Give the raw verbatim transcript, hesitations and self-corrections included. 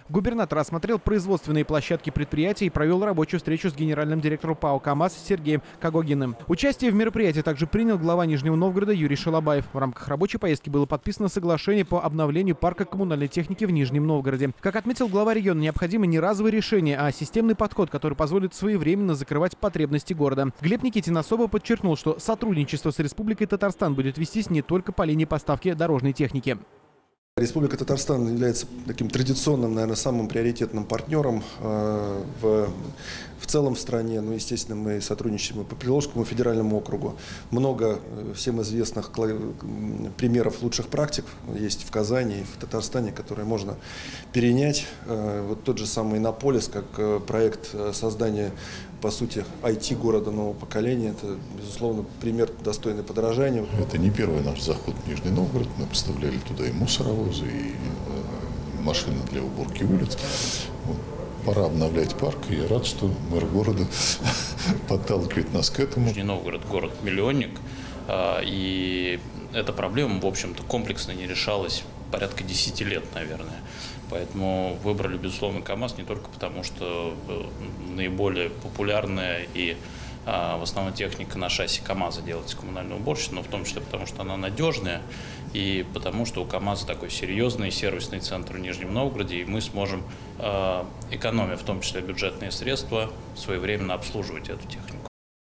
Губернатор осмотрел производственные площадки предприятия и провел рабочую встречу с генеральным директором ПАО «КамАЗ» Сергеем Когогиным. Участие в мероприятии также принял глава Нижнего Новгорода Юрий Шалабаев. В рамках рабочей поездки было подписано соглашение по обновлению парка коммунальной техники в Нижнем Новгороде. Как отметил глава региона, необходимо не разовое решение, а системный подход, который позволит своевременно закрывать потребности города. Глеб Никитин особо подчеркнул, что сотрудничество с Республикой Татарстан будет вестись не только по линии поставки дорожной техники. Республика Татарстан является таким традиционным, наверное, самым приоритетным партнером э, в, в целом в стране. Ну, естественно, мы сотрудничаем и по Приволжскому федеральному округу. Много э, всем известных примеров лучших практик есть в Казани и в Татарстане, которые можно перенять. Э, вот тот же самый Иннополис, как э, проект создания, по сути, ай ти города нового поколения. Это, безусловно, пример достойный подражания. Это не первый наш заход в Нижний Новгород. Мы поставляли туда и мусоровозы, и э, машины для уборки улиц. Вот. Пора обновлять парк, и я рад, что мэр города подталкивает нас к этому. Нижний Новгород – город-миллионник, и эта проблема, в общем-то, комплексно не решалась порядка десяти лет, наверное. Поэтому выбрали, безусловно, КамАЗ не только потому, что наиболее популярная и в основном техника на шасси КамАЗа делается коммунальная уборщица, но в том числе потому, что она надежная и потому, что у КамАЗа такой серьезный сервисный центр в Нижнем Новгороде, и мы сможем, экономя в том числе бюджетные средства, своевременно обслуживать эту технику.